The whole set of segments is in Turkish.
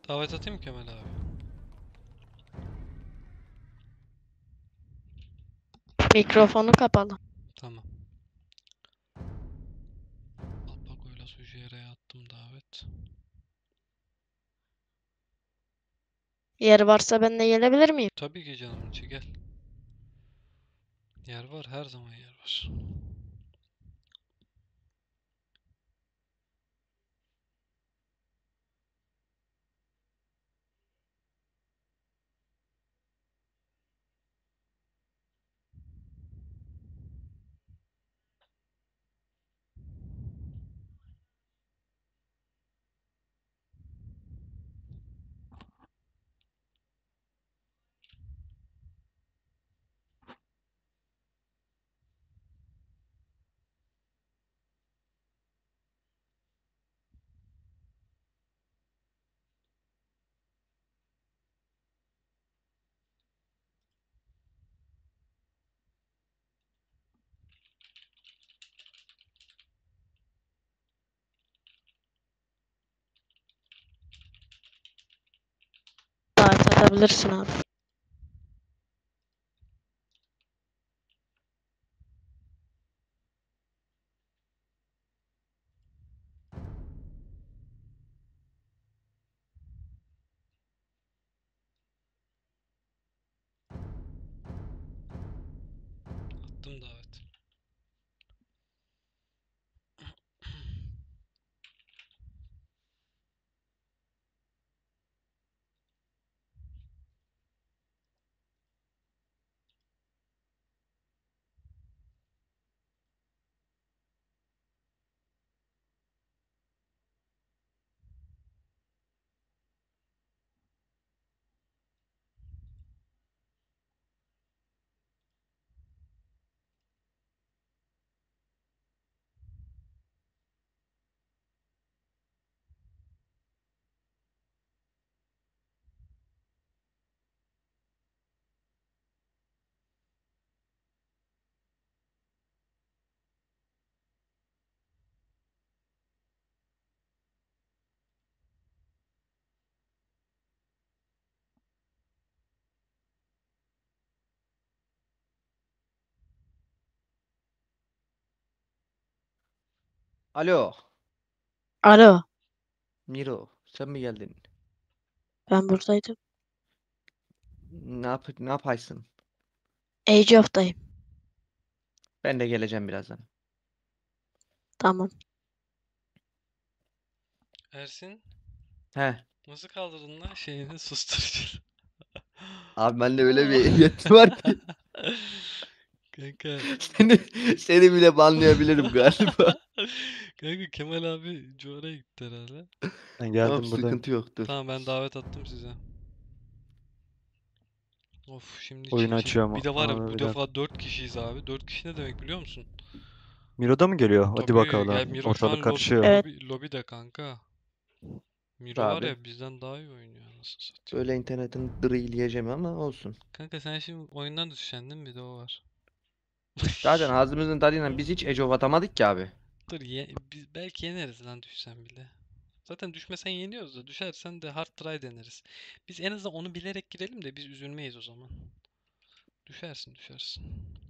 Davet atayım mı Kemal abi? Mikrofonu kapalı. Tamam. Alpago'yla Sujere'ye attım davet. Yer varsa ben de gelebilir miyim? Tabii ki canım içi gel. Yer var, her zaman yer var. Davet atabilirsin abi. Attım davet. Alo, Alo, Miro, sen mi geldin? ben buradaydım. Ne yapaysın? Age of'tayım. Ben de geleceğim birazdan. Tamam. Ersin, He, nasıl kaldırdın lan şeyini susturucu? abi bende öyle bir yetki var ki Kanka. seni seni bile banlayabilirim galiba. Kanka Kemal abi Cuar'a gitti herhalde. Ben Tamam, geldim buradayım. sıkıntı yok, dur. Tamam ben davet attım size. Of şimdi Oyunu açıyorum bir de var ya abi bu bir dakika. defa 4 kişiyiz abi. 4 kişi ne demek biliyor musun? Miro da mı geliyor? Hadi Tabii ya bakalım. Miro şu Ortalık an karışıyor. Evet. lobide kanka. Dur Miro var abi. ya bizden daha iyi oynuyor anasını satayım. Böyle internetin drilleyeceğim ama olsun. Kanka sen şimdi oyundan düşeceksin değil mi? Bir de o var. Zaten ağzımızın tadıyla biz hiç ecov atamadık ki abi. Dur biz belki yeneriz lan düşsen bile. Zaten düşmesen yeniyoruz da düşersen de hard try deneriz. Biz en azından onu bilerek girelim de biz üzülmeyiz o zaman. Düşersin düşersin.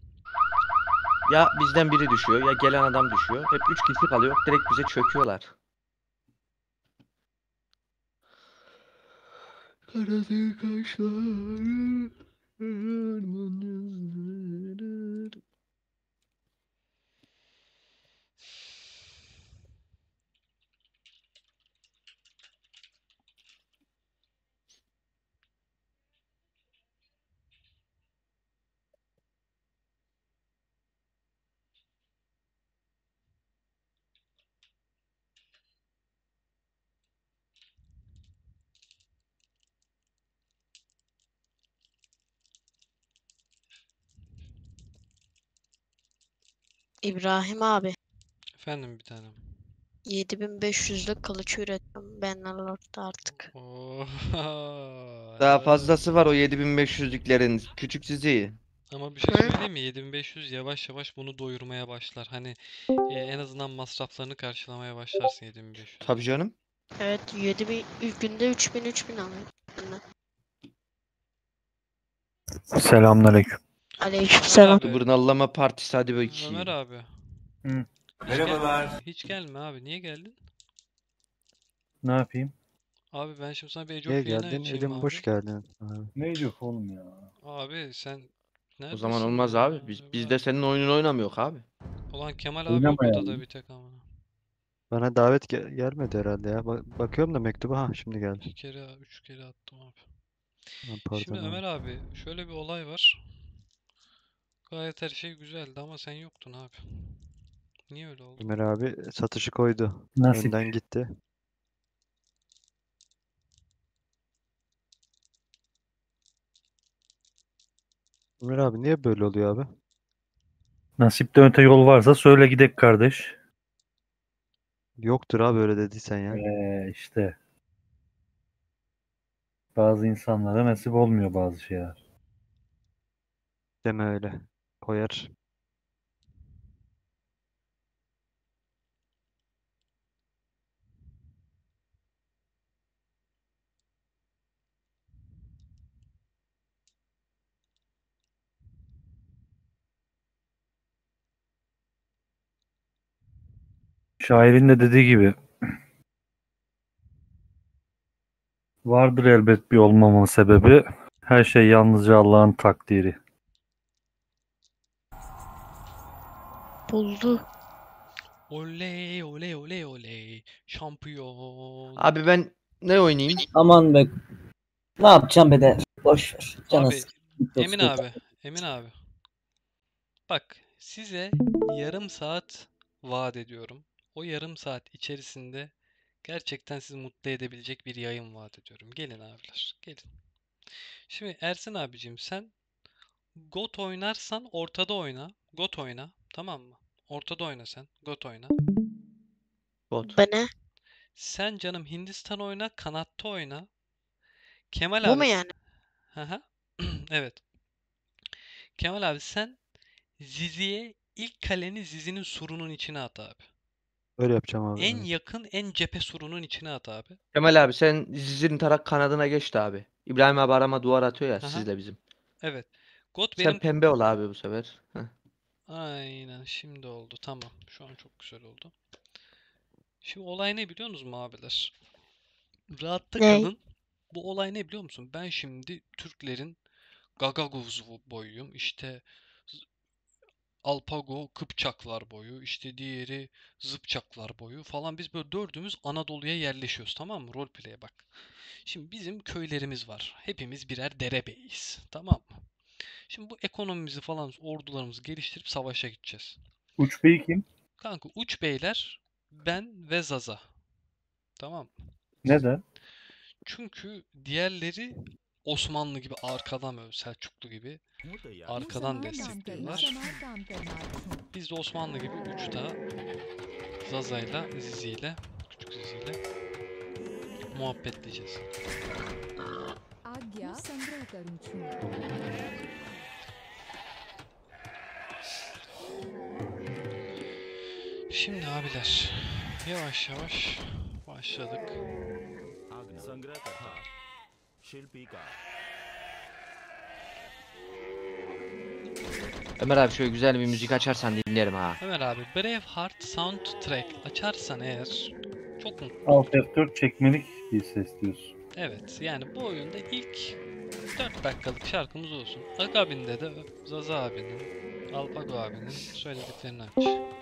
Ya bizden biri düşüyor ya gelen adam düşüyor. Hep 3 kişi kalıyor, direkt bize çöküyorlar. Karadır kaşları, harman yazları. İbrahim abi. Efendim bir tanem. 7500'lük kılıç ürettim. Benden lord'da artık. Oo, Daha helal olsun. fazlası var o 7500'lüklerin. Küçük sizi. Ama bir şey Hı? söyleyeyim mi? 7500 yavaş yavaş bunu doyurmaya başlar. Hani en azından masraflarını karşılamaya başlarsın 7500'e. Tabii canım. Evet 7000 ilk günde 3000 alıyor. Benden. Selamünaleyküm. Aleykümselam. Abi, Tıbırnallama partisi hadi Ömer bakayım. abi. Hı. Hiç gelme abi. Niye geldin? Ne yapayım? Abi ben şimdi sana bir Age Niye of Viena geldin? açayım Elim boş abi. geldin. Abi. Ne diyor oğlum ya? Abi sen O zaman neredesin olmaz ya abi. Biz de acaba? senin oyununu oynamıyor abi. Ulan Kemal abi yok Oynamayalım. odada bir tek ama. Bana davet gelmedi herhalde ya. Bakıyorum da mektuba. Ha şimdi geldi. 2 kere 3 kere attım abi. Ha, Şimdi pardon abi. Ömer abi şöyle bir olay var. Gayet her şey güzeldi ama sen yoktun abi. Niye öyle oldu? Ömer abi satışı koydu. Nasip. Önden gitti. Ömer abi niye böyle oluyor abi? Nasipte öte yol varsa söyle gidek kardeş. Yoktur abi öyle dediysen ya. İşte. Bazı insanlara nasip olmuyor bazı şeyler. Deme öyle. Koyar. Şairin de dediği gibi vardır elbet bir olmama sebebi. Her şey yalnızca Allah'ın takdiri. Buldu. Oley oley oley oley. Şampiyon. Abi ben ne oynayayım? Aman be. Ne yapacağım be de. Boş ver. Canı Abi sıkı. Emin abi. Emin abi. Bak size yarım saat vaat ediyorum. O yarım saat içerisinde gerçekten sizi mutlu edebilecek bir yayın vaat ediyorum. Gelin abiler. Gelin. Şimdi Ersin abicim sen GOT oynarsan ortada oyna. GOT oyna. Tamam mı? Ortada oyna sen. GOT oyna. Bot. Bana. Sen canım Hindistan oyna. Kanatta oyna. Kemal Bu mu abi. yani? Hı hı. Evet. Kemal abi sen Zizi'ye ilk kaleni Zizi'nin surunun içine at abi. Öyle yapacağım abi. En Evet. yakın en cephe surunun içine at abi. Kemal abi sen Zizir'in tarak kanadına geçti abi. İbrahim abi arama duvar atıyor ya Aha. sizle bizim. Evet. GOT Sen benim... pembe ol abi bu sefer. Heh. Aynen şimdi oldu. Tamam. Şu an çok güzel oldu. Şimdi olay ne biliyor musunuz mu abiler? Rahatta Ne? kalın. Bu olay ne biliyor musun? Ben şimdi Türklerin Gagaguz boyuyum. İşte Alpago Kıpçaklar boyu. İşte diğeri Zıpçaklar boyu falan. Biz böyle dördümüz Anadolu'ya yerleşiyoruz, tamam mı? Roleplay'e bak. Şimdi bizim köylerimiz var. Hepimiz birer derebeyiz. Tamam mı? Şimdi bu ekonomimizi falan ordularımızı geliştirip savaşa gideceğiz. Uç Bey kim? Kanka uç beyler ben ve Zaza. Tamam mı? Neden? Çünkü diğerleri Osmanlı gibi arkadan böyle Selçuklu gibi arkadan destekliyorlar. Biz de Osmanlı gibi uçta Zaza'yla, Zizi'yle, küçük Zizi'yle muhabbetleyeceğiz. आज्ञा संग्रह करूं છું. Şimdi abiler yavaş yavaş başladık. संग्रह कथा शिल्पी का Ömer abi şöyle güzel bir müzik açarsan dinlerim ha. Ömer abi Braveheart soundtrack açarsan eğer çok mutlu. Alt F4 çekmelik bir ses diyorsun. Evet yani bu oyunda ilk 4 dakikalık şarkımız olsun. Akabinde de Zaza abinin, Alpago abinin söylediklerini aç.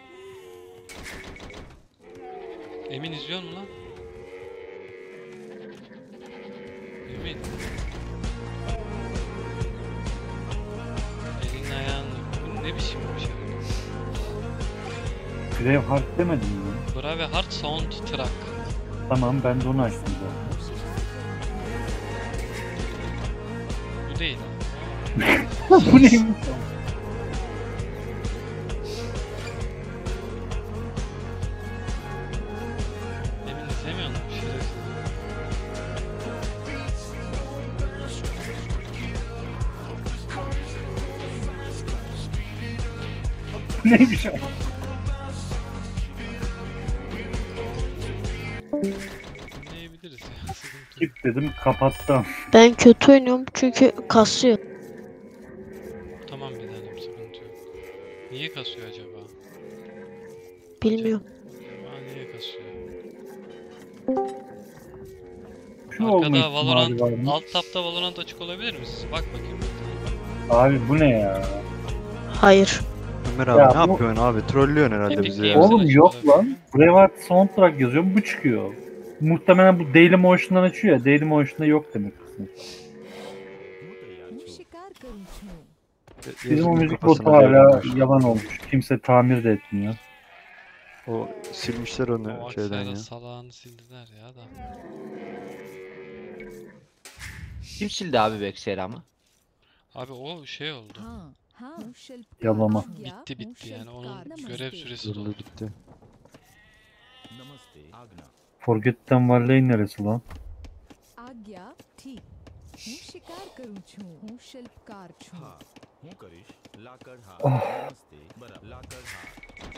Emin izliyor musun lan? Emin. Elin ayağın bu ne biçim bir şey? Braveheart demedin mi? Braveheart soundtrack. Tamam ben de onu açtım zaten. Bu değil. Bu neymiş? Emin izlemiyor musun? Şerefsiz. Bu neymiş? Çık dedim kapattım. Ben kötü oynuyorum çünkü kasıyor. Tamam bir tanem, sıkıntı yok. Niye kasıyor acaba? Bilmiyorum. Acaba niye kasıyor? Şu olma Arkada ihtimali Valorant, var mı? alt tapta Valorant açık olabilir mi? Bak bakayım. Abi bu ne ya? Hayır. Ömer abi Ya ne bu- yapıyorsun abi? Trollüyorsun herhalde Epic bizi Games ya. Games'e Oğlum açık yok olabilir lan. mi? Brevard Soundtrack yazıyorum bu çıkıyor. Muhtemelen bu Dailymotion'dan açıyor ya. Dailymotion'da yok demek ki. હું તૈયાર છું હું શિકાર કરું છું. Bizim o Yazının müzik kafasına botu hala Dailymotion. yalan olmuş. Kimse tamir de etmiyor. O silmişler O onu şeyden Aksaray'da ya. salağını sildiler ya da. Kim sildi abi Vexera'mı? Abi o şey oldu. હા હા હું શિલ્પકાર Yalama. આજ્ઞા, Bitti હું bitti yani. Onun શિલ્પકાર. görev નમસ્તે. süresi doldu. Zorlu bitti. નમસ્તે આજ્ઞા Forgotten Valley neresi lan? આજ્ઞા ઠીક. હું શિકાર કરું છું. હું શિલ્પકાર છું. હા હું કરીશ લાકડહાર Oh. નમસ્તે બરાબર લાકડહાર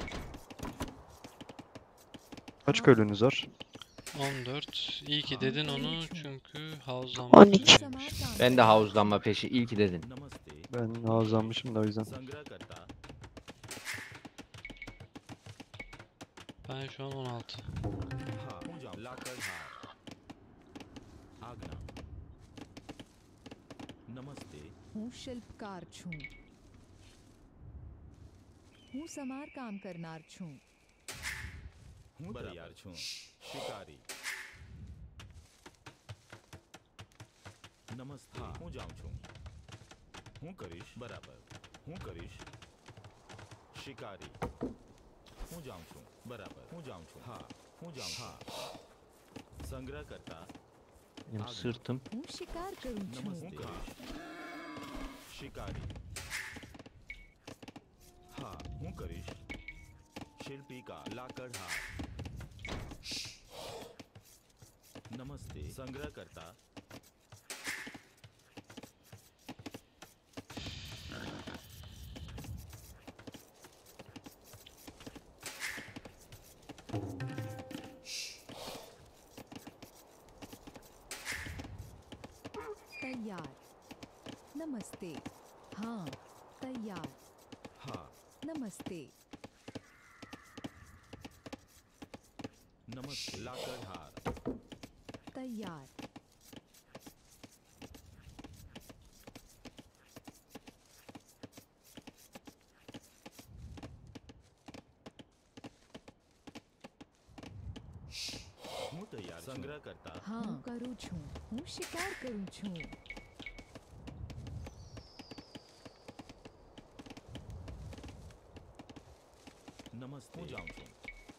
Kaç köylünüz var? 14. İyi ki dedin onu çünkü 12. havuzlanma હું sürüyormuş. સમારકામ Ben de havuzlanma peşi ilk dedin. નમસ્તે Ben havuzlanmışım da o yüzden. સંગ્રહ કરતા Ben şu an 16. હા હું જાઉં લાકડહાર આજ્ઞા નમસ્તે હું શિલ્પકાર છું. હું સમારકામ કરનાર છું. હું તૈયાર છું શિકારી નમસ્તે હું જાઉં છું હું કરીશ બરાબર હું કરીશ શિકારી હું જાઉં છું બરાબર હું જાઉં છું હા હું જાઉં હા સંગ્રહ કરતા Benim sırtım. હું શિકાર કરું છું. નમસ્તે હું કરીશ શિકારી હા હું કરીશ શિલ્પિકા લાકડહાર નમસ્તે સંગ્રહ કરતા તૈયાર. નમસ્તે. હા તૈયાર. હા નમસ્તે. નમસ્તે લાકડહાર તૈયાર. હું તૈયાર સંગ્રહ કરતા હા હું કરું છું. હું શિકાર કરું છું. નમસ્તે હું જાઉં છું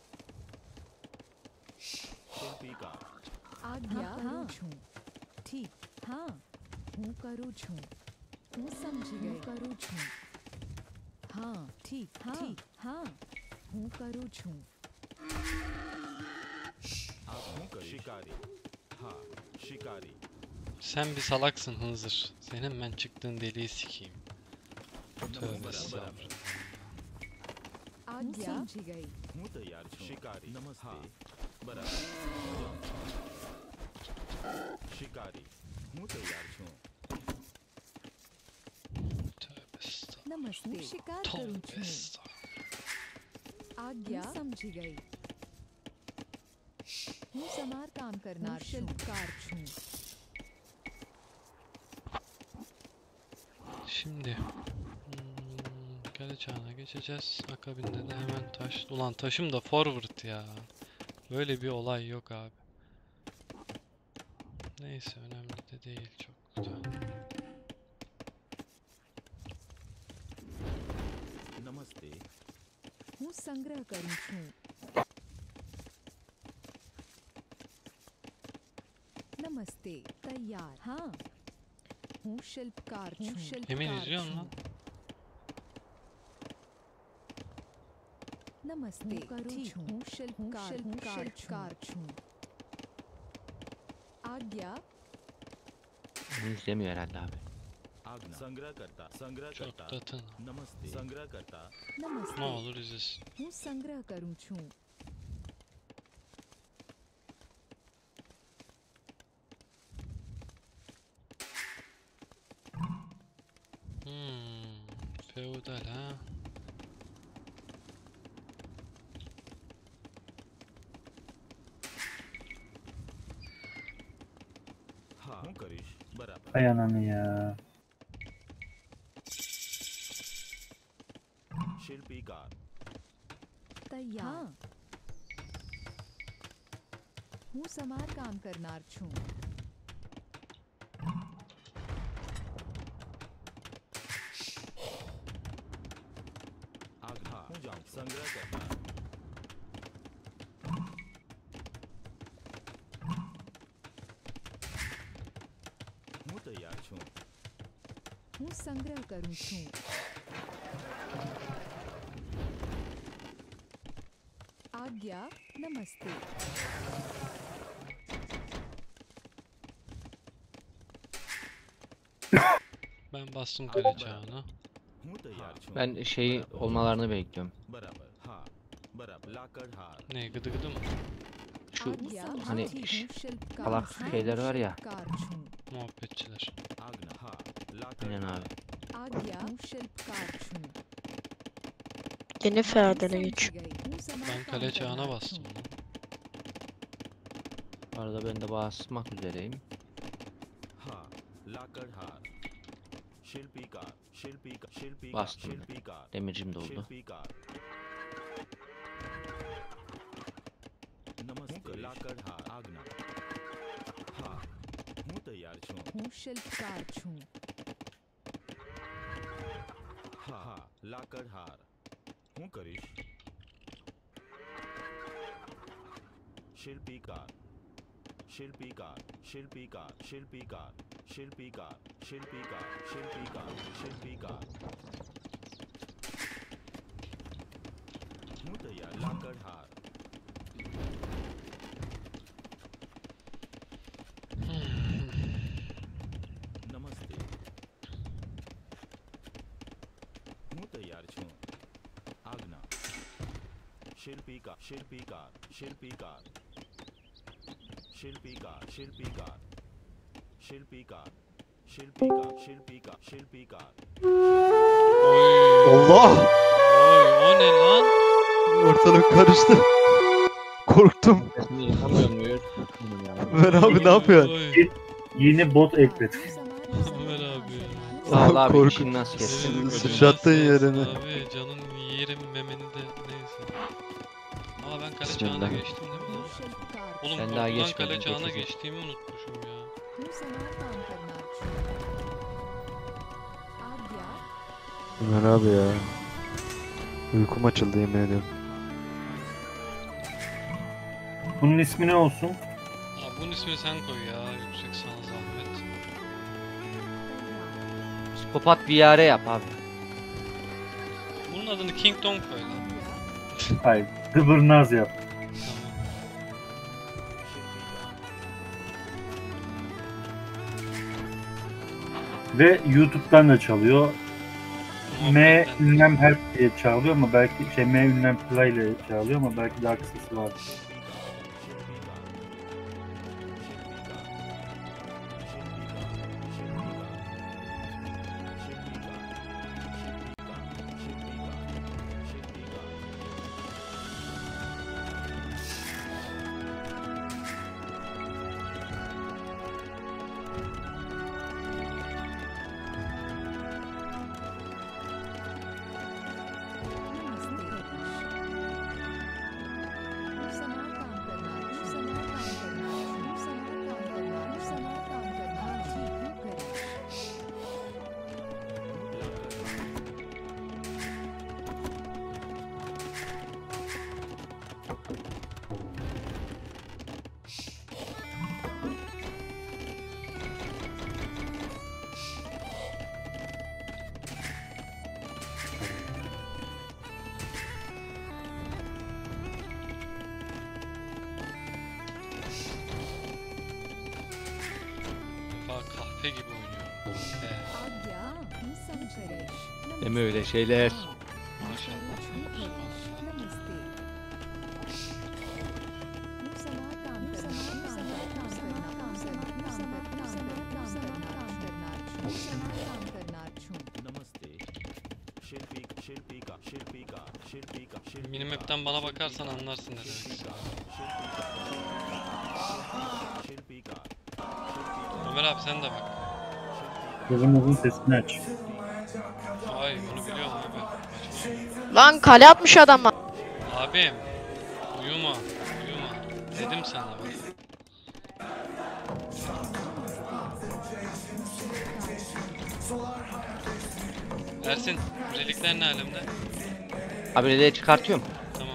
શિલ્પિકા આજ્ઞા કરું છું. ઠીક. હા હું કરું છું. હું સમજી ગઈ. કરું છું. હા ઠીક. હા ઠીક. હા હું કરું છું. હું કરીશ શિકારી હા શિકારી Sen bir salaksın Hınzır. Senin ben çıktığın deliği sikeyim. Tövbe બરાબર estağfurullah. આજ્ઞા સમજી ગઈ. હું તૈયાર છું શિકારી નમસ્તે બરાબર હું જાઉં છું. શિકારી હું તૈયાર છું Tövbe estağfurullah. નમસ્તે. હું શિકાર કરું Tövbe છું. estağfurullah. આજ્ઞા સમજી ગઈ. હું સમારકામ કરનાર શિલ્પકાર છું. Şimdi kale çağına geçeceğiz. Akabinde de hemen taş. Ulan taşım da forward ya. Böyle bir olay yok abi. Neyse önemli de değil çok da. નમસ્તે હું સંગ્રહ કરું છું. નમસ્તે. તૈયાર. હા હું શિલ્પકાર છું. હું Emin શિલ્પકાર izliyorsun lan. છું. નમસ્તે. હું કરું છું. હું શિલ્પકાર છું. આજ્ઞા Beni izlemiyor herhalde abi. આજ્ઞા સંગ્રહ કરતા સંગ્રહ Çok કરતા da tın. નમસ્તે સંગ્રહ કરતા નમસ્તે. Ne olur izlesin. હું સંગ્રહ કરું છું. Feodal ha. हाँ હું કરીશ બરાબર Ay ananı ya. શિલ્પીકાર તૈયાર હું સમારકામ કરનાર છું હા હું જાઉં છું. સંગ્રહ કરનાર હું તૈયાર છું હું સંગ્રહ કરું છું આજ્ઞા નમસ્તે Ben bastım kale çağına. હું તૈયાર છું Ben şeyi બરાબર. olmalarını bekliyorum. બરાબર હા બરાબર લાકડ હાર Ne gıdı gıdı mı? Şu આજ્ઞા hani નથી. હું શિલ્પકાર salak છું. şeyler var ya. શિલ્પકાર છું. Muhabbetçiler. આજ્ઞા હા લાકડ Aynen હાર. abi. આજ્ઞા હું શિલ્પકાર છું Yeni હું feodale સમજી geç. ગઈ. હું Ben સમારકામ kale çağına કરનાર bastım છું. lan. Bu arada ben de basmak üzereyim. હા લાકડ હાર શિલ્પીકાર શિલ્પીકાર શિલ્પીકાર Bastım ben. શિલ્પીકાર Demircim doldu. શિલ્પીકાર નમસ્તે લાકડ હાર આજ્ઞા હા હું તૈયાર છું હું શિલ્પકાર છું હા હા લાકડ હાર હું કરીશ શિલ્પીકાર શિલ્પીકાર શિલ્પીકાર શિલ્પીકાર શિલ્પીકાર શિલ્પીકાર શિલ્પીકાર શિલ્પીકાર હું તૈયાર લાકડ હાર નમસ્તે હું તૈયાર છું આજ્ઞા શિલ્પીકાર શિલ્પીકાર શિલ્પીકાર શિલ્પીકાર શિલ્પીકાર શિલ્પીકાર શિલ્પીકાર શિલ્પીકાર શિલ્પીકાર Allah! Oy o ne lan? Ortalık karıştı. Korktum. Yapamıyorum. Ömer abi ne yapıyorsun? Oy, Yeni bot ekledim. હું સમારકામ Ömer abi ya. Sağ ol abi, Korkun. işin nasıl kessin. Senin Ödüm Sıçrattın sağ olsun yerine. Abi canın yerim memeni de neyse. Aa ben kale çağına Bismillah. geçtim değil mi હું lan? શિલ્પકાર Oğlum Ben daha korkudan geçmedim, kale çağına geçeceğim. geçtiğimi unutmuşum ya. હું સમારકામ કરનાર છું આજ્ઞા Ömer abi ya. Uykum açıldı yemin ediyorum. Bunun ismi ne olsun? Abi bunun ismini sen koy ya. Yüksek sana zahmet. Psikopat bir yare yap abi. Bunun adını Kingdom koy lan. Hayır. Dıbırnaz yap. Tamam. Ve YouTube'dan da çalıyor. M Muhabbetten. ünlem help diye çağırıyor ama belki M ünlem play ile çağırıyor ama belki daha kısası var. Bak kahpe gibi oynuyor. Deme öyle şeyler. Maşallah. નમસ્તે Minimap'ten bana bakarsan anlarsın ne demek istediğimi. Ömer abi sen de bak. Kızımızın sesini aç. Ay bunu biliyorum abi. Açma. Lan kale atmış adam. Abim uyuma uyuma dedim sana bak. Ersin relikler ne alemde? Abi nereye çıkartıyorum? Tamam.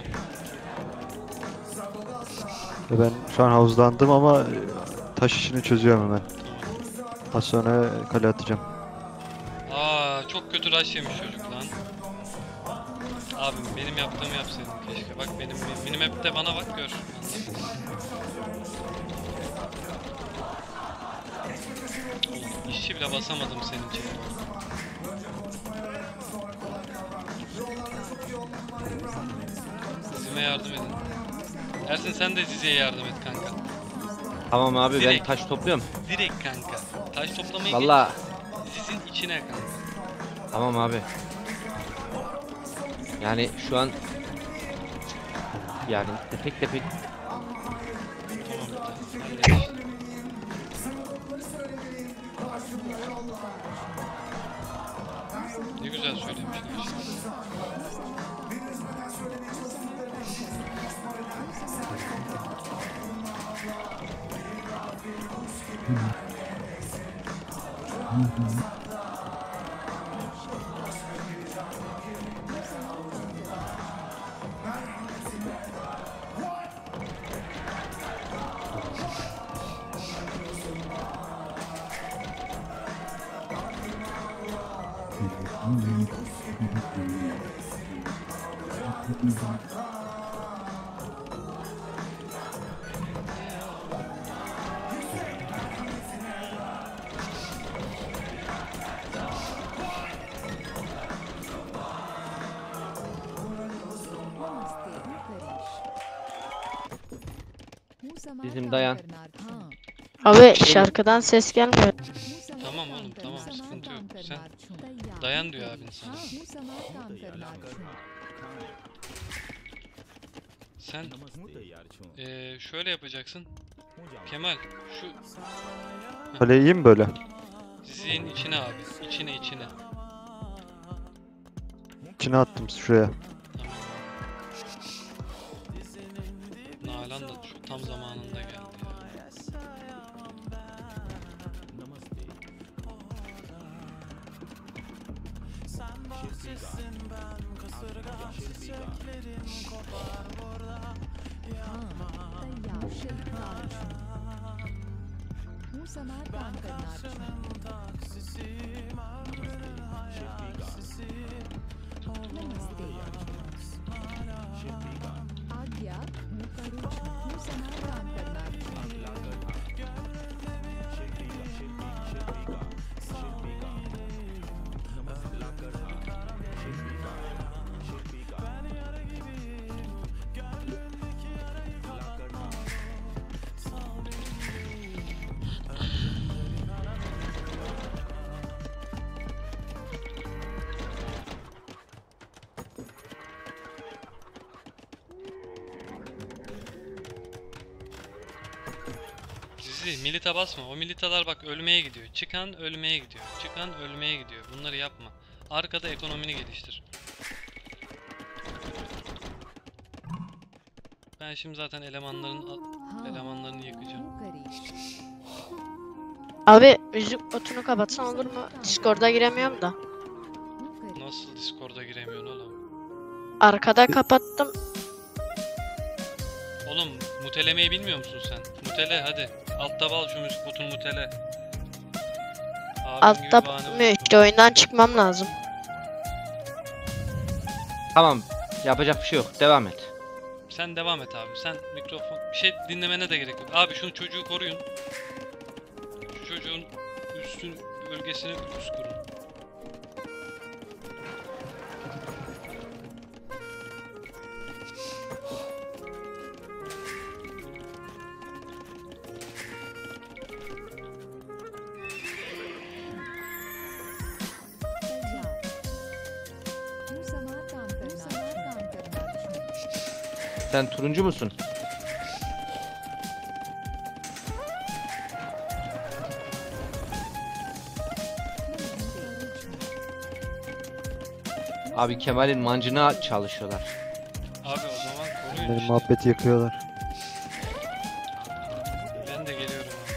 Ben şu an havuzlandım ama taş işini çözüyorum hemen. Tamam. Az sonra kale atacağım. Aa çok kötü rush yemiş çocuk lan. Abim benim yaptığımı yapsaydın keşke. Bak benim minimap'te bana bak gör. Anlarsın. Oğlum, İşçi bile basamadım senin için. Zizime yardım edin. Ersin sen de Zize'ye yardım et kanka. Tamam abi ben Direkt. taş topluyorum. Direkt kanka. Taş toplamayı Valla geç. Ziz'in içine kanka. tamam abi. Yani şu an yani tepek tepek Tamam bitti. Hallederiz. Ne güzel söylemişler. Bizim dayan. Abi şarkıdan ses gelmiyor. Tamam oğlum tamam sıkıntı yok. Sen dayan diyor abin sana. Sen şöyle yapacaksın. Kemal şu Kale iyi mi böyle? Zize'nin içine abi. İçine içine. İçine attım şuraya. Tamam. Nalan da şu tam zamanında geldi ya. हूँ समाधान करना नमस्ते आज्ञा हूँ करूँ हूँ समाधान करना Zizi milita basma. O militalar bak ölmeye gidiyor. Çıkan ölmeye gidiyor. Çıkan ölmeye gidiyor. Bunları yapma. Arkada ekonomini geliştir. Ben şimdi zaten elemanlarını yakacağım. Abi müzik botunu kapatsan olur mu? Discord'a giremiyorum da. Nasıl Discord'a giremiyorsun oğlum? Arkada kapattım. Oğlum mutelemeyi bilmiyor musun sen? Mutele hadi. Altta bal şu müzik botunu mutele. Abim gibi Altta bahane mı bulma. işte oyundan çıkmam lazım. tamam yapacak bir şey yok. Devam et. Sen devam et abi. Sen mikrofon bir şey dinlemene de gerek yok. Abi şunu çocuğu koruyun. Şu çocuğun üstün bölgesini üst kurun. हूँ Sen turuncu musun? Abi Kemal'in mancına çalışıyorlar. Abi o zaman koruyun Benim işte. muhabbeti yıkıyorlar. Ben de geliyorum abi.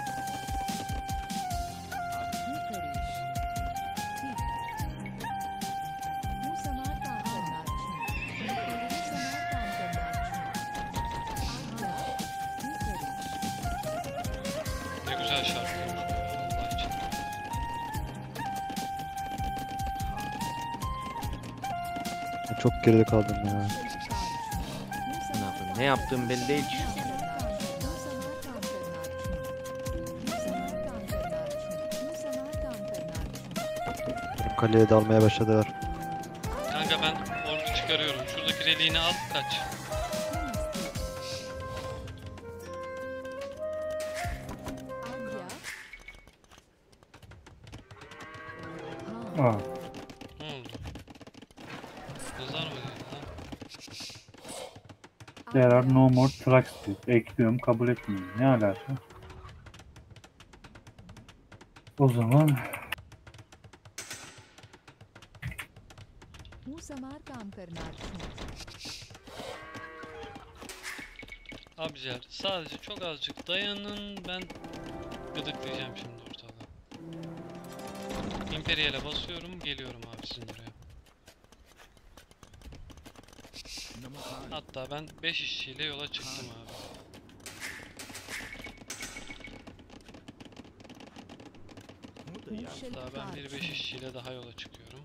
Ne güzel şarkıymış bu Allah için. Ben çok geride kaldım ya. Ne yapayım? Ne yaptığım belli değil ki. Benim kaleye dalmaya başladılar. Kanka ben ordu çıkarıyorum. Şuradaki reliğini al kaç. Aa, Ne oldu? Yazar mı dedi lan? there are no more trucks diyor. Ekliyorum, kabul etmiyorum. Ne alaka? O zaman Abiler sadece çok azıcık dayanın, ben gıdıklayacağım şimdi ortalığı. İmperiyale basıyorum, geliyorum abi sizin oraya. Hatta ben 5 işçiyle yola çıktım abi. Hatta ben bir 5 işçiyle daha yola çıkıyorum.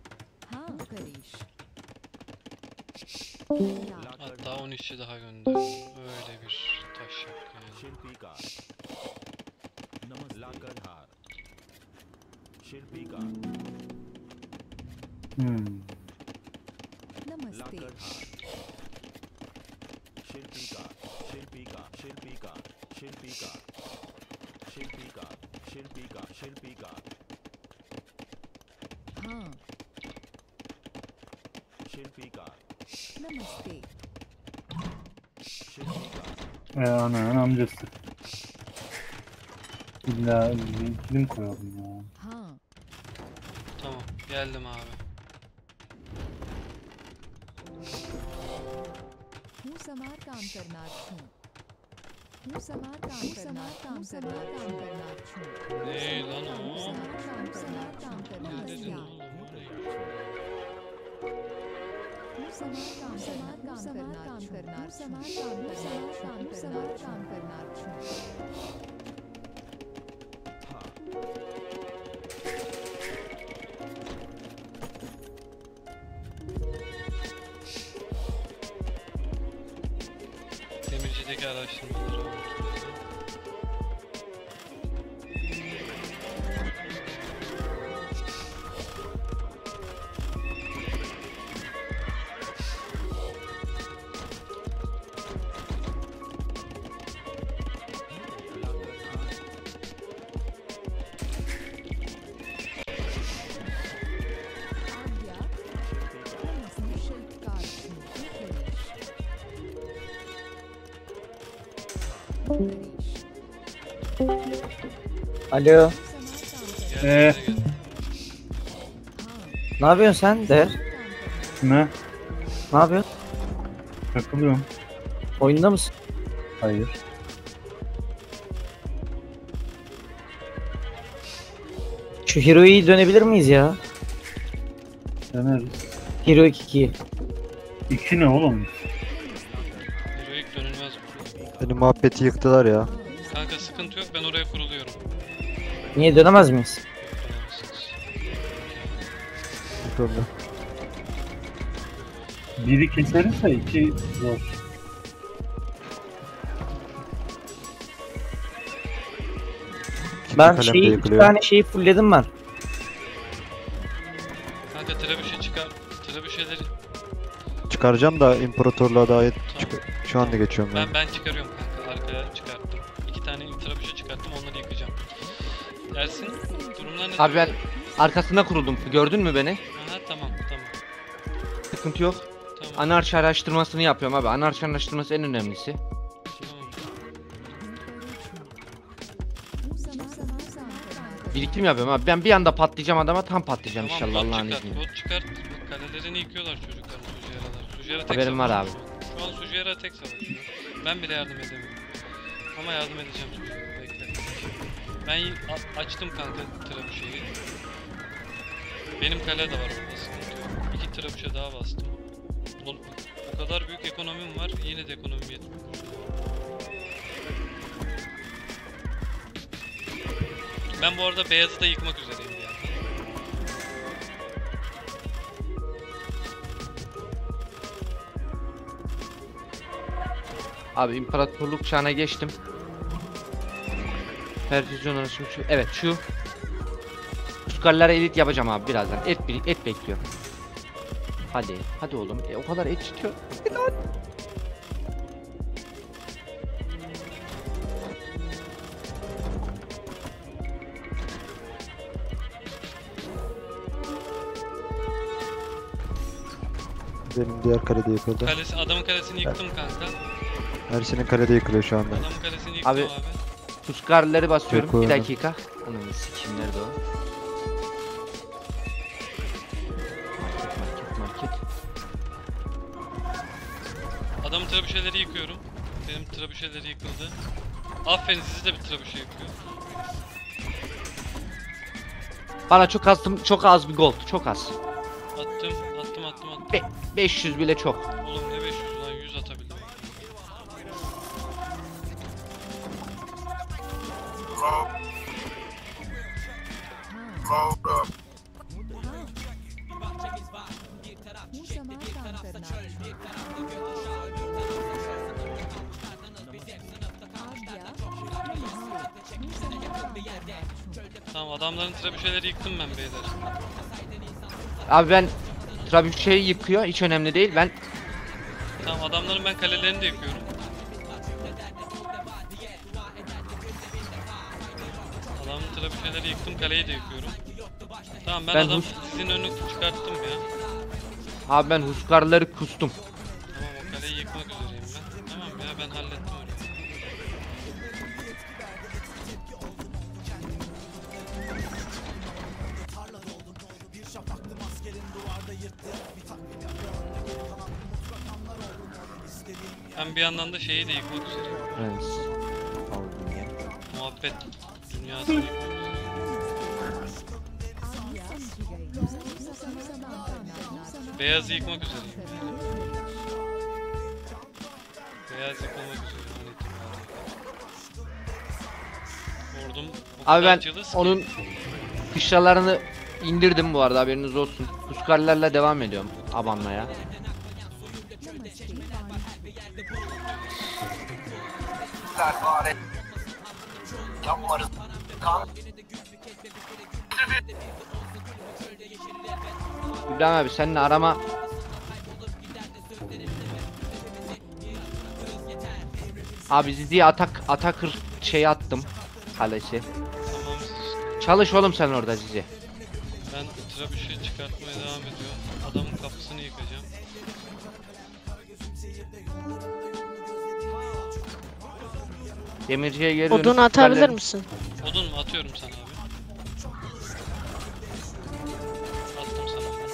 Hatta 10 işçi daha gönderdim. Öyle bir taşak yani. शिल्पीकार नमस्ते लाकड़हार शिल्पीकार लाकड़हार शिल्पीकार शिल्पीकार शिल्पीकार शिल्पीकार शिल्पीकार शिल्पीकार शिल्पीकार शिल्पीकार शिल्पीकार ananın amcası. İlla film koyalım ya. Tamam, geldim abi. Ne lan o? Ne dedin oğlum? Demircideki araştırmaları var. Alo. Gel, gel. Ne yapıyorsun sen de? Ne? Ne yapıyorsun? Takılıyorum. Oyunda mısın? Hayır. Şu Hero'yu dönebilir miyiz ya? Deneriz. Hero 2. 2 ne oğlum? Heroik dönülmez bu. Benim muhabbeti yıktılar ya. Kanka sıkıntı yok, ben oraya kuruluyorum. Niye dönemez miyiz? Dönemezsiniz. Yıkıldı. Biri keseriz de 2 zor. Ben Kalem de şeyi, 2 yıkılıyor. tane şeyi fullledim ben. Kanka trebüşe çıkar. Trebüşeleri Çıkaracağım da imparatorluğa dair Tamam. şu anda geçiyorum ben. ben çıkarıyorum kanka. Arkaya çıkarttım. 2 tane trebüşe çıkarttım, onları yıkacağım. Ersin, durumlar ne? Abi ben arkasında kuruldum. Gördün mü beni? Aha, tamam tamam. Sıkıntı yok. Tamam. Anarşi araştırmasını yapıyorum abi. Anarşi araştırması en önemlisi. Tamam. Birikim yapıyorum abi. Ben bir anda patlayacağım adama, tam patlayacağım Tamam, inşallah bot Allah'ın çıkart, izniyle. bot çıkart. Bak, kalelerini yıkıyorlar çocuklar Sujeralar. Sujera tek Haberim var savaşıyor abi. Şu an Sujera tek savaşıyor. Ben bile yardım edemiyorum. Ama yardım edeceğim Sujera'ya. Bekle. Ben açtım kanka trebüşeyi. Benim kale de var orada, sıkıntı yok. 2 trebüşe daha bastım. O kadar büyük ekonomim var, yine de ekonomim yetmiyor. Ben bu arada beyazı da yıkmak üzereyim bir yandan. Abi imparatorluk çağına geçtim. Perfüzyon arası şu. Evet şu. Skarlara elit yapacağım abi birazdan. Et bekliyorum. Hadi. Hadi oğlum. O kadar et çıkıyor. Benim diğer kalede yıkıldı. Adamın kalesini yıktım kanka. Ersin'in kalede yıkılıyor şu anda. Adamın kalesini yıktım Abi- abi. Skarları basıyorum. Çok Bir oynadım. dakika. Ananı sikeyim nerede o? Market. Adamın trebüşeleri yıkıyorum. Benim trebüşeleri yıkıldı. Aferin, sizi de bir trebüşe yıkıyor. Bana çok az bir gold. Çok az. Attım. 500 bile çok. Oğlum ne 500 lan, 100 atabildim. हूँ समान काम करना Tamam, adamların trebüşeleri yıktım ben beyler. Abi ben Trabüşe'yi yıkıyor. Hiç önemli değil. Ben Tamam, adamların ben kalelerini de yıkıyorum. Adamın trebüşeleri yıktım, kaleyi de yıkıyorum. Tamam, ben Ben adam sizin önünü çıkarttım ya. abi ben Huskarları kustum. Tamam, o kaleyi yıkmak üzereyim ben. Tamam ya, ben hallettim orayı. Ben bir yandan da şeyi de yıkmak üzereyim. Evet. Muhabbet dünyasını yıkmak üzereyim. Beyazı yıkmak üzereyim. Beyaz yıkılmak üzere. an itibariyle. Ordum o Abi kadar ben cılız ki. onun kışlalarını indirdim bu arada, haberiniz olsun. Huskarlarla devam ediyorum abanmaya. İbrahim abi seninle arama. Abi Zizi'ye atakır şey attım. Kalesi. Tamam, siz- Çalış oğlum sen orada Zizi. ben trebüşe çıkartmaya devam ediyorum. Adamın kapısını yıkacağım. Demirciye geri dönüp Odunu atabilir Huskarları- misin? Odun mu atıyorum sana abi? Attım sana odun.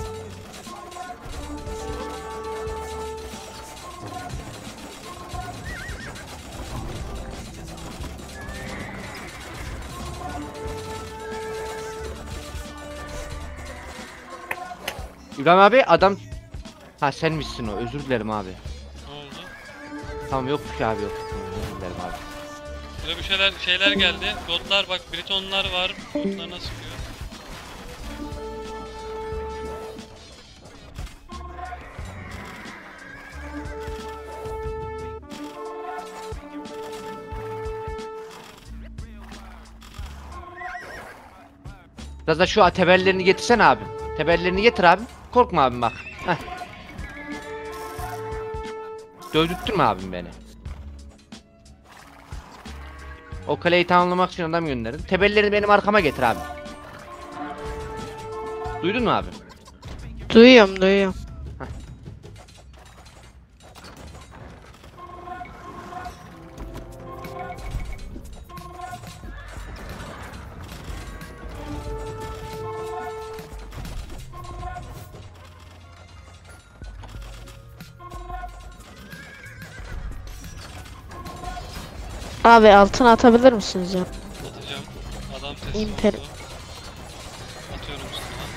İbrahim abi adam... Ha sen misin o, özür dilerim abi. Ne oldu? Tamam yok ki abi, yok. Özür dilerim abi. Trebüşeler şeyler geldi. Godlar bak, Britonlar var. Godlar nasıl sıkıyor? Biraz da şu tebellerini getirsene abi. Tebellerini getir abi. Korkma abim bak. Heh. Dövdürttün mü abim beni? O kaleyi tamamlamak için adam gönderdim. Tebellerini benim arkama getir abi. Duydun mu abi? Duyuyorum. Abi altına atabilir misiniz ya? Atacağım. Adam teslim İmper- oldu. Atıyorum sana.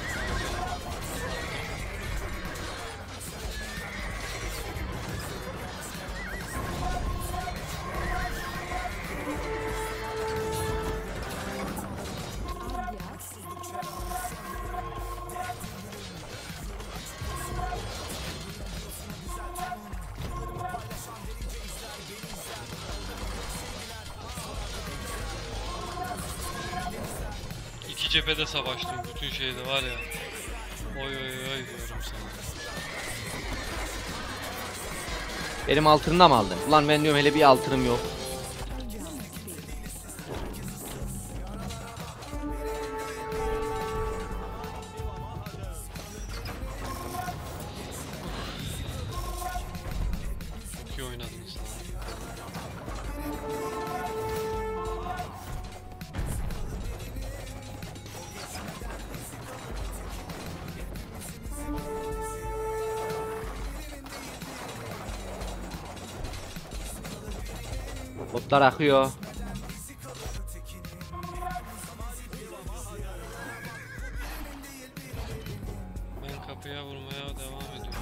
İki cephede savaştım. Bütün şeyde var ya. Oy oy oy diyorum sana. Benim altını mı aldın? Ulan ben diyorum hele bir altınım yok. Çok iyi oynadınız lan. Botlar akıyor. Ben kapıya vurmaya devam ediyorum.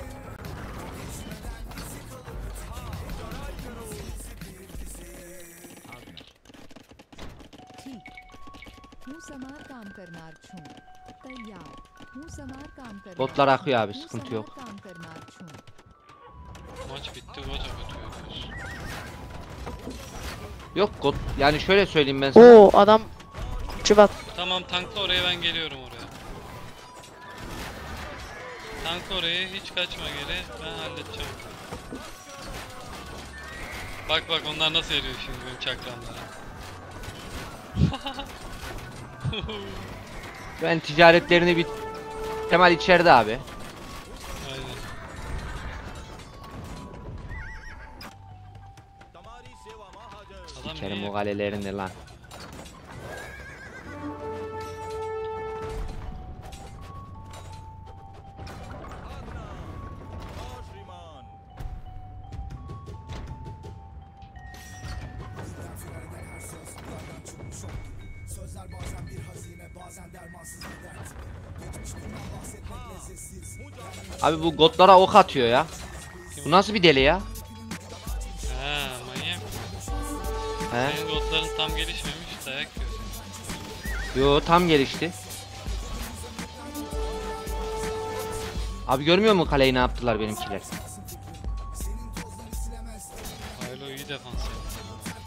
ठीक हूँ समार काम करनार छूं तैयार हूँ समार काम करनार Botlar akıyor abi, हूँ sıkıntı समार yok. काम करनार छूं Maç bitti, koca götürüyoruz. Yok yani şöyle söyleyeyim ben sana. Oo adam Civat. Tamam, tankla oraya, ben geliyorum oraya. Tankla oraya, hiç kaçma geri, ben halledeceğim. Bak bak onlar nasıl eriyor şimdi benim çakramlara. Ben ticaretlerini bir Kemal içeride abi. Aynen. તમારી સેવામાં હાજર. Adam Kerim niye- o galelerini lan. હા શ્રીમાન. Abi bu gotlara ok atıyor ya. Bu nasıl bir deli ya? Ha, manyak. He? Senin botların tam gelişmemiş, dayak yiyor. Yo tam gelişti. Abi görmüyor musun kaleyi ne yaptılar benimkiler? Haylo iyi defans yaptı.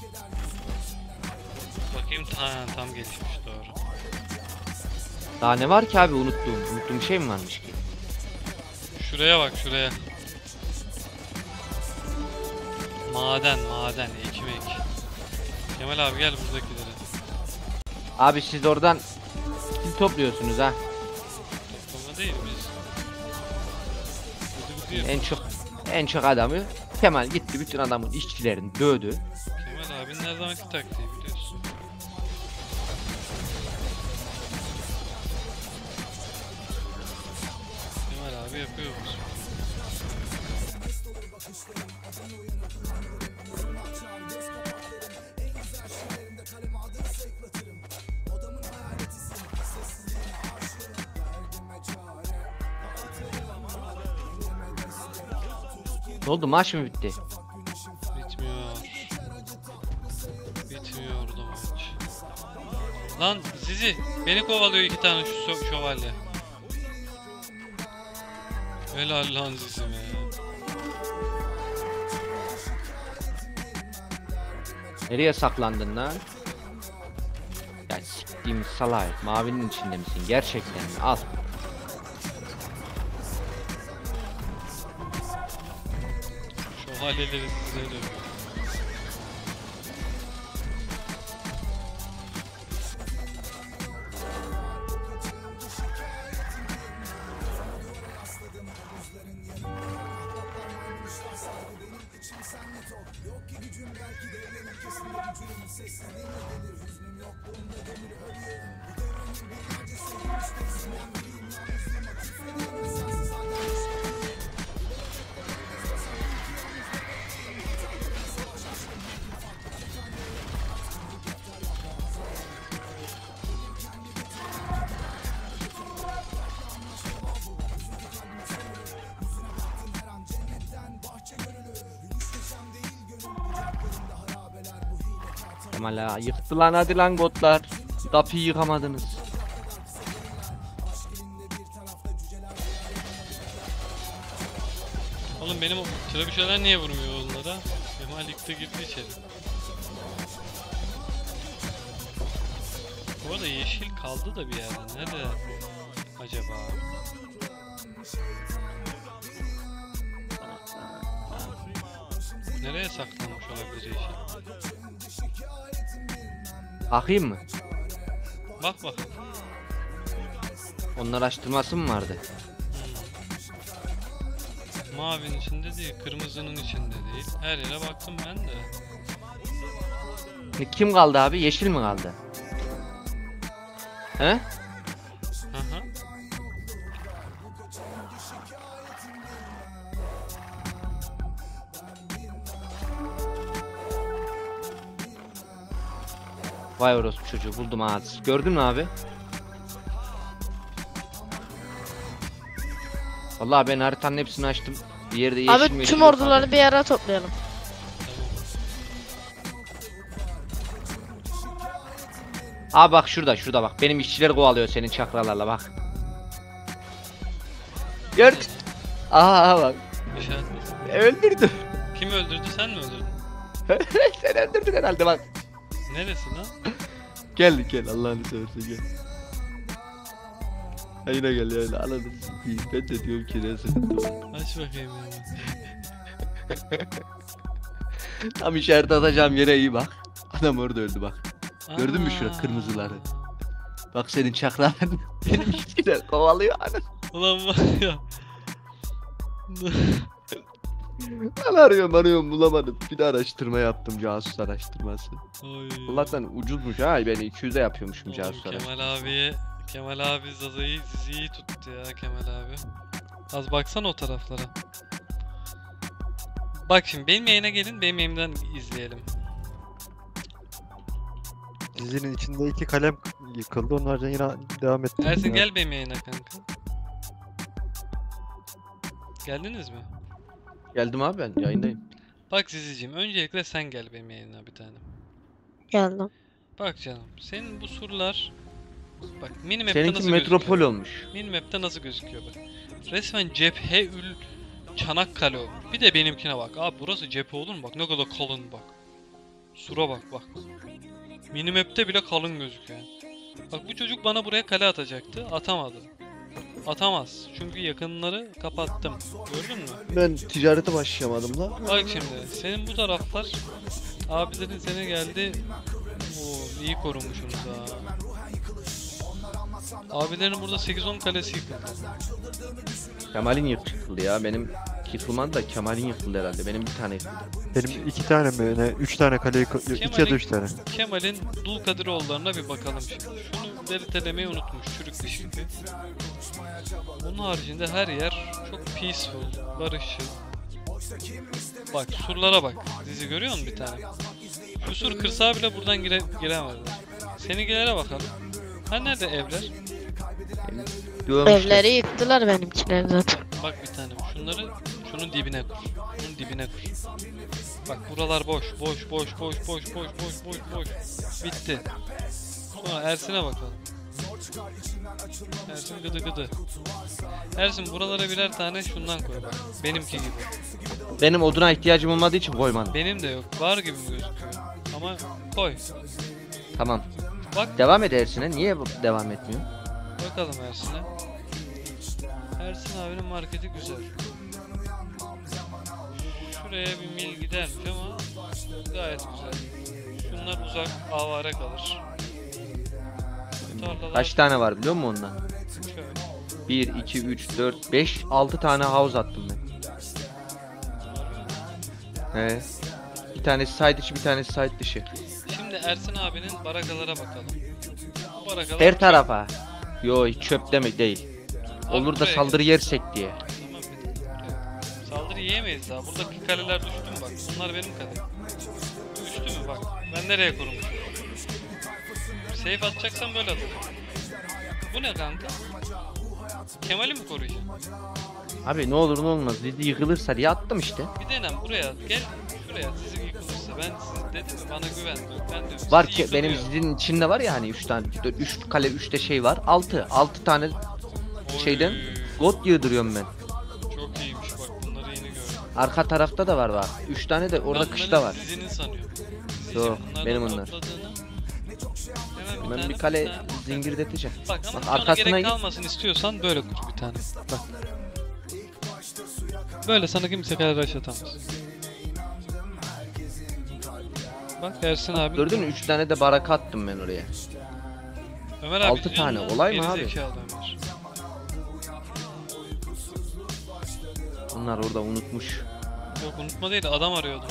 Bakayım, tam gelişmiş, doğru. Daha ne var ki abi unuttuğum? Unuttuğum bir şey mi varmış ki? Şuraya bak, şuraya. Maden, ekmek. Kemal abi gel buradakilere. Abi siz oradan kim topluyorsunuz ha? Toplama değil biz. Bıdı bıdı yapıyoruz. En çok adamı Kemal gitti bütün adamın işçilerini dövdü. Kemal abinin her zamanki taktiği biliyorsun. Kemal abi yapıyor bu. Ne oldu maç mı bitti? Bitmiyor. Bitmiyordu maç. Lan Zizi, beni kovalıyor iki tane şu şövalye. Helal lan Zizi'me. Nereye saklandın lan? Ya siktiğim salay. Mavinin içinde misin? Gerçekten mi? Al. Şövalyeleri size dövüyor. Kemal ha. Yıktı lan hadi lan botlar. Kapıyı yıkamadınız. Oğlum benim o trebüşeler niye vurmuyor onlara? Kemal yıktı girdi içeri. Bu arada yeşil kaldı da bir yerde. Nerede acaba? Nereye saklanmış olabilir yeşil? Bakayım mı? Bak bak. Onun araştırması mı vardı? Mavinin içinde değil, kırmızının içinde değil. Her yere baktım ben de. Kim kaldı abi? Yeşil mi kaldı? He? Aha. Vay orospu çocuğu buldum ha. Gördün mü abi? Vallahi ben haritanın hepsini açtım. Bir yerde yeşil Abi meşil tüm yok orduları abi. bir yere toplayalım. Abi bak şurada bak. Benim işçiler kovalıyor senin çakralarla bak. Gör. Aha bak. İşaretlesin. Öldürdü. Kim öldürdü? Sen mi öldürdün? Sen öldürdün herhalde bak. Neresi lan? Gel Allah'ını seversen gel. Ha yine gel yani anladın. Ben de diyorum ki ne sıkıntı var. Aç bakayım ya. Tam işaret atacağım yere iyi bak. Adam orada öldü bak. Gördün mü şurada kırmızıları? Bak senin çakraların benim işçiler kovalıyor anasını. Ulan var ya. Ben arıyorum bulamadım. Bir de araştırma yaptım casus araştırması. Oy. Allah'tan ucuzmuş ha ben 200'e yapıyormuşum Oğlum, casus araştırması. Kemal abi Zizi'yi tuttu ya Kemal abi. Az baksana o taraflara. Bak şimdi benim yayına gelin, benim yayımdan izleyelim. Dizinin içinde 2 kalem yıkıldı. Onlardan yine devam ettim. Ersin Ya. gel benim yayına kanka. Geldiniz mi? Geldim abi ben yayındayım. Bak Zizi'cim öncelikle sen gel benim yayına bir tanem. Geldim. Bak canım senin bu surlar bak minimap'te Seninki nasıl metropol gözüküyor? olmuş. Minimap'te nasıl gözüküyor bak. Resmen cephe ül Çanakkale olmuş. Bir de benimkine bak. Abi burası cephe olur mu? Bak ne kadar kalın bak. Sura bak bak. Minimap'te bile kalın gözüküyor. Bak bu çocuk bana buraya kale atacaktı. Atamadı. Atamaz. Çünkü yakınları kapattım. Gördün mü? Ben ticarete başlayamadım da. Bak şimdi senin bu taraflar abilerin seni geldi. Oo iyi korumuşsunuz ha. Abilerin burada 8-10 kalesi yıkıldı. Kemal'in yıkıldı ya benim yıkılmadı da Kemal'in yıkıldı herhalde. Benim bir tane yıkıldı. Benim 2 tane mi? Ne? 3 tane kale yıkıldı. 2 ya da 3 tane. Kemal'in Dulkadiroğullarına bir bakalım şimdi. Şunu deritelemeyi unutmuş. Çürük dişikli. Bunun haricinde her yer çok peaceful, barışçıl. Bak surlara bak. Dizi görüyor musun bir tane? Şu sur kırsağı bile buradan giremezler. Seninkilerine bakalım. Ha nerede evler? Evleri yıktılar benimkiler zaten. Bak bir tane. Şunun dibine kur. Şunun dibine kur. Bak buralar boş. Boş. Bitti. Sonra Ersin'e bakalım. Ersin gıdı. Ersin buralara birer tane şundan koy bak. Benimki gibi. Benim oduna ihtiyacım olmadığı için koymadım. Benim de yok. Var gibi mi gözüküyor? Ama koy. Tamam. Bak Devam edersin niye devam etmiyor? bakalım Ersin'e. Ersin abinin marketi güzel. Şuraya bir mil gidermiş ama gayet güzel. Şunlar uzak, avare kalır. Tarlalar Kaç tane var biliyor musun ondan? şöyle. 1, 2, 3, 4, 5, 6 tane havuz attım ben. He. Bir tanesi side içi, bir tanesi side dışı. Şimdi Ersin abinin barakalara bakalım. Bu barakalar Her tarafa. Yo hiç çöp demek değil. Abi Olur da buraya saldırı gel. yersek diye. Tamam, buraya. Saldırı yiyemeyiz daha. Buradaki kaleler düştü mü bak. Bunlar benim kalem. Düştü mü bak. Ben nereye kurmuşum? Safe atacaksan böyle atacağım. Bu ne kanka? Kemal'i mi koruyacaksın? Abi ne olur ne olmaz. Dedi yıkılırsa diye attım işte. Bir denem buraya at. Gel şuraya at. Sizin yıkılırsa. Ben siz dedim mi bana güven. Ben diyorum. Var sizi ki benim yıkılıyor. sizin içinde var ya hani 3 tane 3 kale 3'te şey var. 6 tane şeyden Oy, got yığdırıyorum ben. çok iyiymiş bak bunları yeni gördüm. Arka tarafta da var bak. 3 tane de orada Ben kışta bunları var. Sizinin sanıyorum. Yok, Bunlardan benim onlar. topladığını hemen Ben tane, bir kale tane. zingirdatacağım. Bak ama Bak, ona arkasına gerek git. kalmasın istiyorsan böyle kur bir tane. Bak. Böyle sana kimse kale rush atamaz. Bak Ersin abi. Gördün mü 3 tane de baraka attım ben oraya. Ömer abi 6 izliyor tane, musun? olay mı Geri abi? zekalı Ömer. Onlar orada unutmuş. Yok unutma değil adam arıyordu.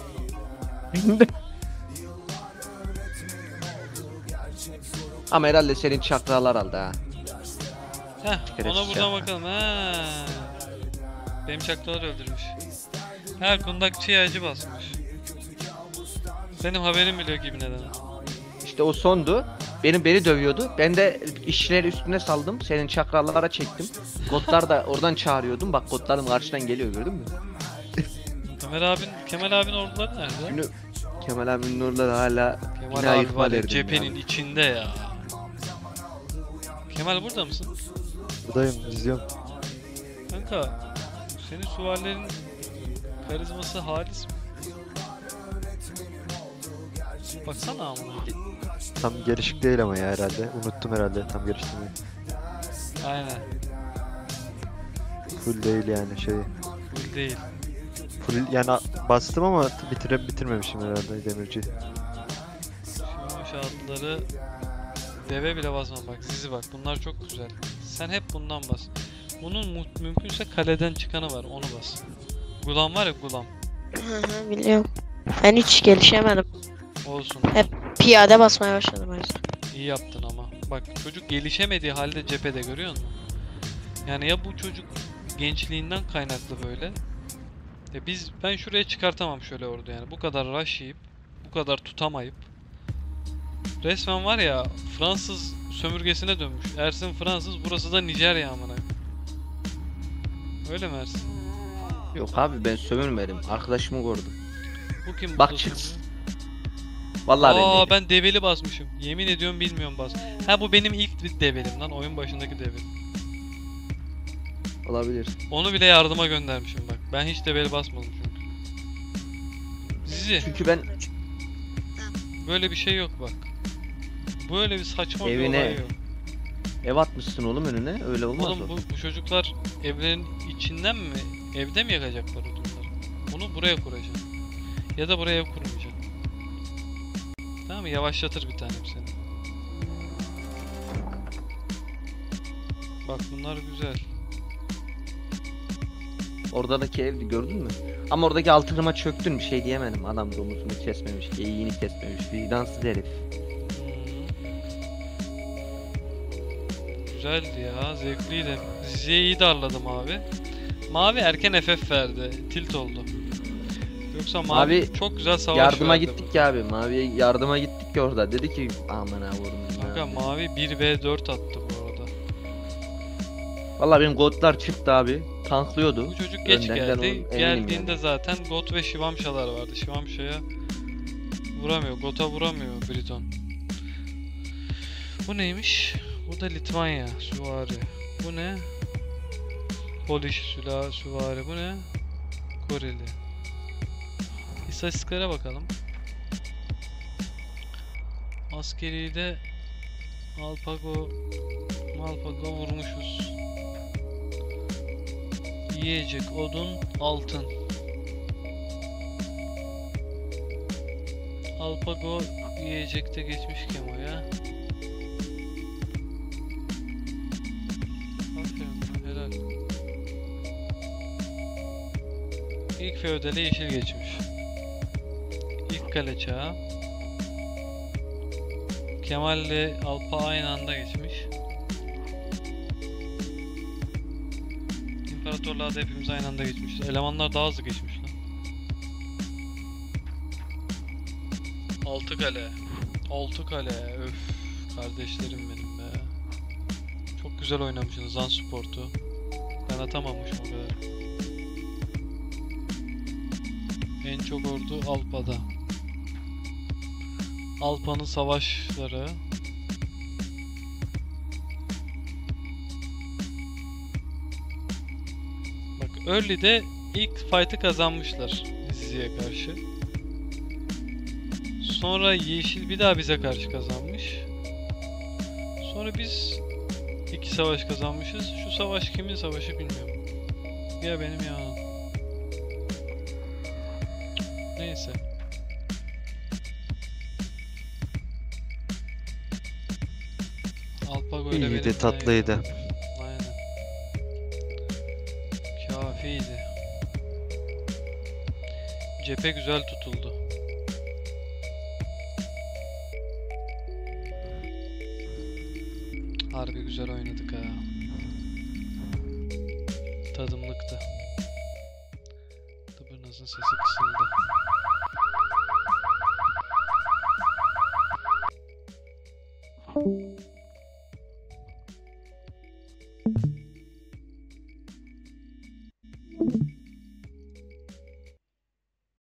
Ama herhalde senin çakralar aldı ha. Heh Şerefsiz ona buradan ya. bakalım. He. Benim çaklalar öldürmüş. Her kundakçıya acı basmış. Benim haberim bile yok gibi neden. İşte o sondu. Beni dövüyordu. Ben de işleri üstüne saldım. Senin çakralara çektim. Gotlar da oradan çağırıyordum. Bak gotlarım karşıdan geliyor gördün mü? Kemal abin orduları nerede? Şimdi Kemal abinin nurları hala Kemal bina abi yıkma var ya derdinde cephenin abi. içinde ya. Kemal burada mısın? Buradayım, izliyorum. Kanka senin süvarilerin karizması halis mi? Baksana amına. Tam gelişik değil ama ya herhalde. Unuttum herhalde tam geliştirmeyi. Aynen. Full değil yani şey. Full değil. Full yani bastım ama bitirmemişim herhalde demirci. Şu şartları deve bile basma bak Zizi bak bunlar çok güzel. Sen hep bundan bas. Bunun mümkünse kaleden çıkanı var onu bas. Gulam var ya gulam. Hı hı, biliyorum. Ben hiç gelişemedim. Olsun. Piyade basmaya başladım o yüzden. İyi yaptın ama. Bak çocuk gelişemediği halde cephede görüyor musun? Yani ya bu çocuk gençliğinden kaynaklı böyle. Ben şuraya çıkartamam şöyle ordu yani. Bu kadar rush yiyip, bu kadar tutamayıp. Resmen var ya Fransız sömürgesine dönmüş. Ersin Fransız, burası da Nijerya amına. Öyle mi Ersin? Yok abi ben sömürmedim. Arkadaşımı gördüm. Bu kim Bak burada çıksın. sömürüyor? Vallahi Aa ben ben develi basmışım. Yemin ediyorum bilmiyorum bas. Ha bu benim ilk develim lan. Oyun başındaki develim. olabilir. Onu bile yardıma göndermişim bak. Ben hiç develi basmadım çünkü. Zizi Çünkü ben böyle bir şey yok bak. Böyle bir saçma bir Evine olay yok. ev atmışsın oğlum önüne. Öyle olmaz Oğlum o. bu çocuklar evlerin içinden mi? Evde mi yakacaklar odunları? Bunu buraya kuracaksın. Ya da buraya ev kurmayacaksın. Tamam mı? Yavaşlatır bir tanem seni. Bak bunlar güzel. Oradaki evdi gördün mü? Ama oradaki altınıma çöktün bir şey diyemedim. Adam domuzunu kesmemiş, geyiğini kesmemiş. Vicdansız herif. Güzeldi ya, zevkliydi. Zize'yi iyi darladım abi. Mavi erken FF verdi. Tilt oldu. Yoksa Mavi Abi, çok güzel savaş Yardıma verdi gittik ya abi. Mavi'ye yardıma gittik ya orada. Dedi ki amına vurdum. Kanka Mavi 1v4 attı bu arada. Valla benim godlar çıktı abi. Tanklıyordu. Bu çocuk geç Önden, ben geldi. onun eminim Geldiğinde yani. zaten Got ve Shivamshalar vardı. Shivamsha'ya vuramıyor. Got'a vuramıyor Briton. Bu neymiş? Bu da Litvanya süvari. Bu ne? Polish süvari. Bu ne? Koreli. İstatistiklere bakalım. Askeri'de Malpago vurmuşuz. Yiyecek, odun, altın. Alpago yiyecekte geçmiş Kemo'ya. Aferin sana, helal. İlk feodale yeşil geçmiş. İlk kale çağı. Kemal'le Alpa aynı anda geçmiş. İmparatorluğa da hepimiz aynı anda geçmişiz. Elemanlar daha hızlı geçmiş lan. 6 kale. 6 kale. Öf. Kardeşlerim benim be. Çok güzel oynamışsınız lan sportu. Ben atamamışım o kadar. En çok ordu Alpa'da. Alpa'nın savaşları. Bak Early'de ilk fight'ı kazanmışlar Zizi'ye karşı. Sonra Yeşil bir daha bize karşı kazanmış. Sonra biz 2 savaş kazanmışız. Şu savaş kimin savaşı bilmiyorum. Ya benim ya onun. Neyse. Alpago ile İyiydi, benim tatlıydı. Aynen. Kafiydi. Cephe güzel tutuldu. Harbi güzel oynadık ha. Tadımlıktı. Tıbırnazın sesi